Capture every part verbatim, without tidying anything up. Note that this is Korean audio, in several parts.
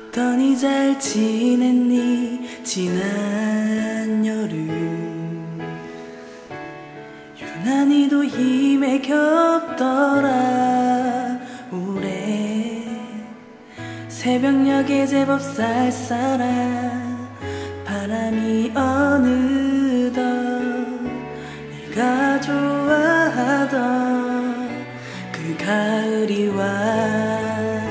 어떠니 잘 지냈니 지난 여름. 유난히도 힘에 겹더라 올해. 새벽녘에 제법 쌀쌀한 바람이 어느덧 네가 좋아하던 그 가을이 와.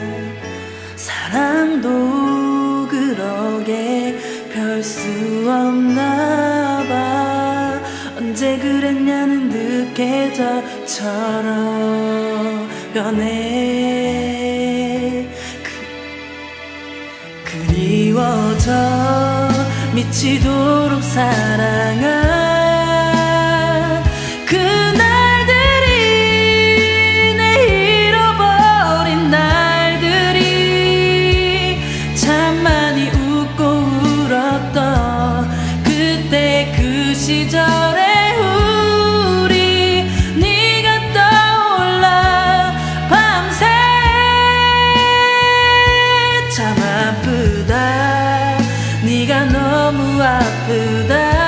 사랑도 그러게 별 수 없나 봐. 언제 그랬냐는 득해져처럼 변해. 그, 그리워져 미치도록 사랑한 그날들이, 내 잃어버린 날들이 참 많이 웃고 울었던 그때 그 시절에 우리. 네가 떠올라 밤새. 참 아프다, 네가 너무 아프다.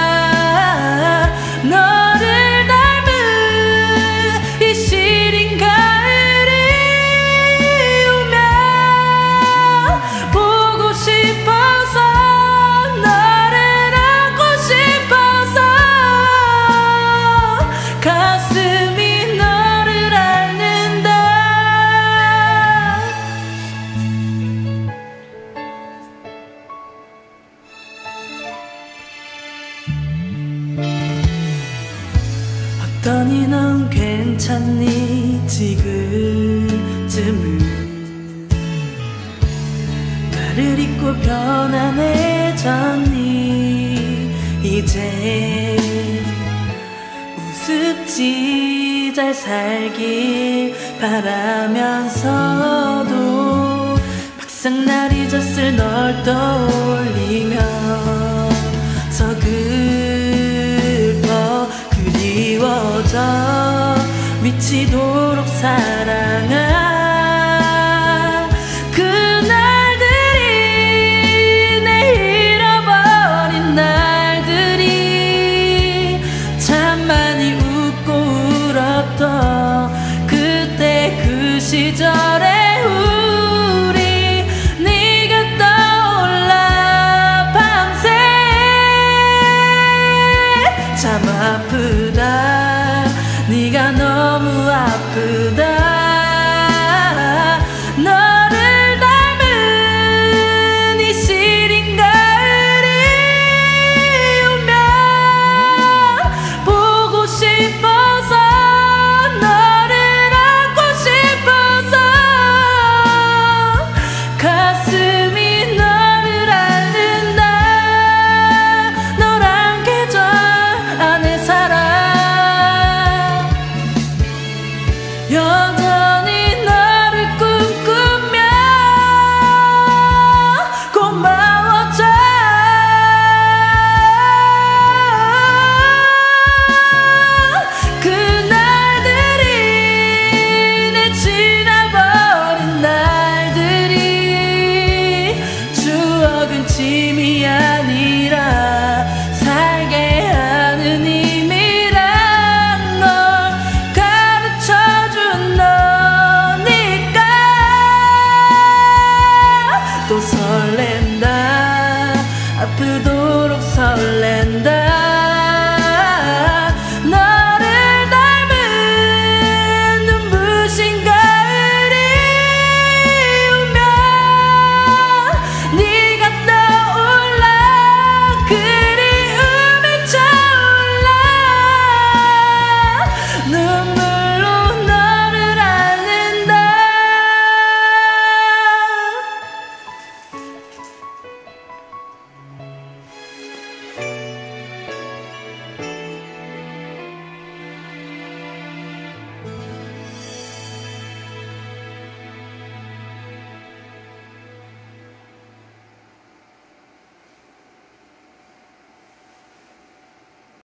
너를 닮은 이 시린 가을이 오면 보고 싶어서, 너를 안고 싶어서 가슴이 너를 앓는다. 어떠니 넌 괜찮니 지금쯤은. 나를 잊고 편안해졌니 이제. 우습지 잘 살길 바라면서도 막상 날 잊었을 널 떠올리면서 슬퍼. 그리워져 미치도록 살아.